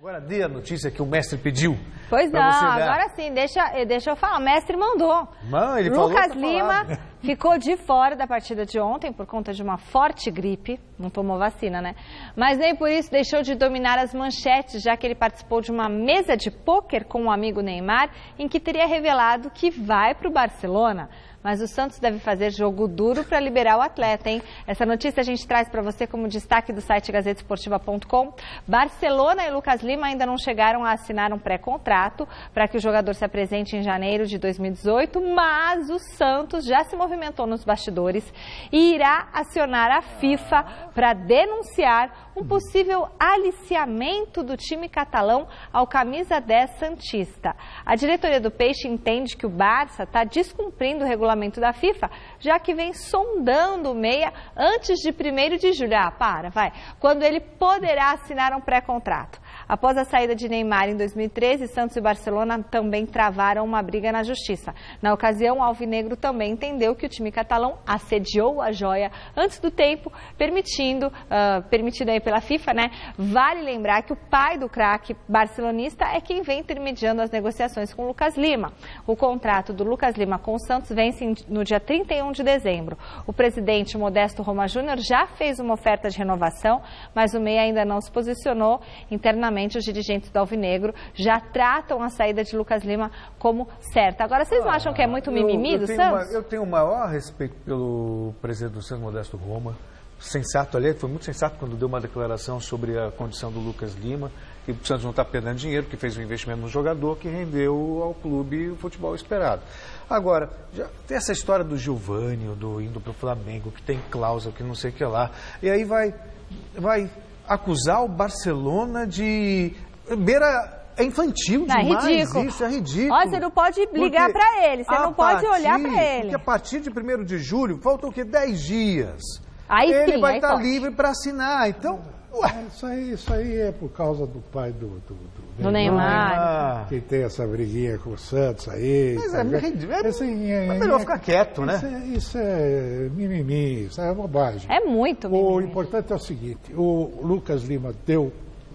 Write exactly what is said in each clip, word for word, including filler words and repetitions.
Agora dê a notícia que o mestre pediu. Pois não, agora sim, deixa, deixa eu falar, o mestre mandou. Não, ele Lucas falou, Lima ficou de fora da partida de ontem por conta de uma forte gripe, não tomou vacina, né? Mas nem por isso deixou de dominar as manchetes, já que ele participou de uma mesa de pôquer com o amigo Neymar, em que teria revelado que vai para o Barcelona. Mas o Santos deve fazer jogo duro para liberar o atleta, hein? Essa notícia a gente traz para você como destaque do site gazeta esportiva ponto com. Barcelona e Lucas Lima ainda não chegaram a assinar um pré-contrato para que o jogador se apresente em janeiro de dois mil e dezoito, mas o Santos já se movimentou nos bastidores e irá acionar a FIFA para denunciar um possível aliciamento do time catalão ao camisa dez santista. A diretoria do Peixe entende que o Barça está descumprindo o regulamento da FIFA, já que vem sondando o meia antes de primeiro de julho. Ah, para, vai. Quando ele poderá assinar um pré-contrato. Após a saída de Neymar em dois mil e treze, Santos e Barcelona também travaram uma briga na justiça. Na ocasião, o alvinegro também entendeu que o time catalão assediou a joia antes do tempo, permitindo, uh, permitido aí pela FIFA, né? Vale lembrar que o pai do craque barcelonista é quem vem intermediando as negociações com o Lucas Lima. O contrato do Lucas Lima com o Santos vence no dia trinta e um de dezembro. O presidente Modesto Roma Júnior já fez uma oferta de renovação, mas o meia ainda não se posicionou. Internamente, os dirigentes do alvinegro já tratam a saída de Lucas Lima como certa. Agora, vocês não acham que é muito mimimi do Santos? Uma, eu tenho o maior respeito pelo presidente do Santos, Modesto Roma. Sensato, aliás, foi muito sensato quando deu uma declaração sobre a condição do Lucas Lima, que o Santos não está perdendo dinheiro, que fez um investimento no jogador, que rendeu ao clube o futebol esperado. Agora, já tem essa história do Giovani, do indo para o Flamengo, que tem cláusula, que não sei o que lá, e aí vai, vai acusar o Barcelona de beira... É infantil não, demais, é ridículo. Isso é ridículo. Olha, você não pode ligar para ele, você não pode partir, olhar para ele. Porque a partir de primeiro de julho, faltam o quê? dez dias. Aí ele sim, vai aí estar pode. livre para assinar, então... Ué. Isso aí, isso aí é por causa do pai do, do, do, do Neymar. Que tem essa briguinha com o Santos aí. Mas tá é, é, assim, é, é melhor é, ficar quieto, né? Isso é, isso é mimimi, isso é bobagem. É muito mimimi. O importante é o seguinte, o Lucas Lima deu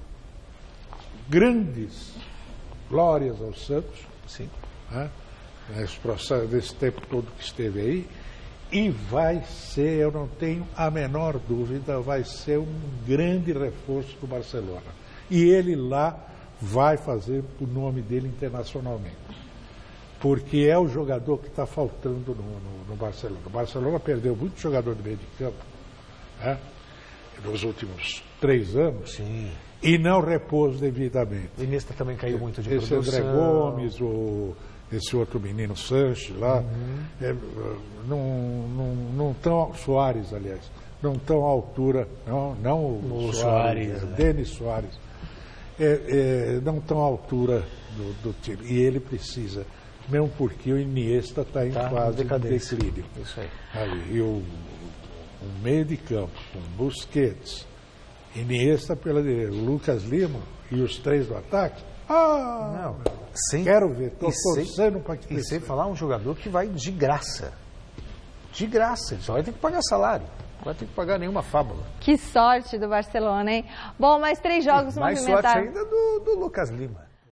grandes glórias ao Santos, sim, né, nesse processo, desse tempo todo que esteve aí, e vai ser, eu não tenho a menor dúvida, vai ser um grande reforço para o Barcelona. E ele lá vai fazer o nome dele internacionalmente. Porque é o jogador que está faltando no, no, no Barcelona. O Barcelona perdeu muito jogador de meio de campo, né, nos últimos três anos. Sim. E não repôs devidamente. O Iniesta também caiu muito de esse produção. André Gomes, o, esse outro menino Sanches lá, uhum. é, não estão, Soares, aliás, não estão à altura, não, não o, o Soares, Soares, né? Denis Soares, é, é, não estão à altura do, do time. E ele precisa, mesmo porque o Iniesta está em tá fase de declínio. Isso aí. aí e o, o meio de campo, com Busquets, Iniesta pela direita, Lucas Lima e os três do ataque. Ah, não, sem, quero ver, estou torcendo para que... E sem falar um jogador que vai de graça. De graça, ele só vai ter que pagar salário. Não vai ter que pagar nenhuma fábula. Que sorte do Barcelona, hein? Bom, mais três jogos mais movimentaram. Mais sorte ainda do, do Lucas Lima.